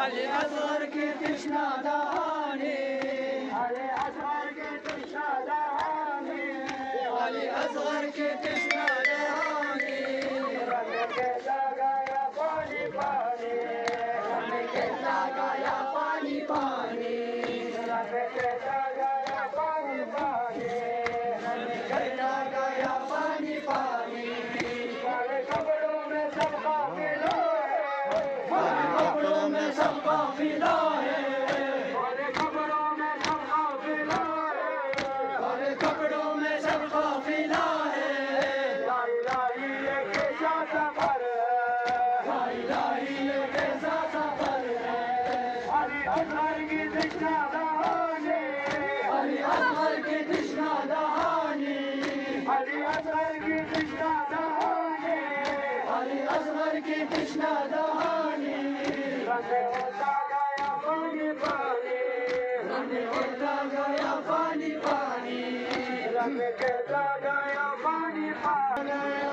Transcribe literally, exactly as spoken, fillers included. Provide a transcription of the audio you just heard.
अली असगर की कृष्णा दहानी, अली असगर की कृष्णा दहानी, अली असगर की कृष्णा दहानी। रंग कैसा गाया पानी पानी, रंग कैसा गाया पानी पानी, रंग कैसा गाया पानी पानी, रंग कैसा गाया पानी पानी। काले कपड़ों में सब काफिला है, काले कपड़ों में सब काफिला है, काले कपड़ों में सब काफिला है, काले कपड़ों में सब काफिला है। लाई लाई ये कैसा सफर है, लाई लाई ये कैसा सफर है। अली असगर की कृष्णा दहानी, अली असगर की कृष्णा दहानी, अली असगर की कृष्णा दहानी, अली असगर की कृष्णा दहानी। रंग होता गया पानी पानी, रंग होता गया पानी पानी, रंग होता गया पानी पानी।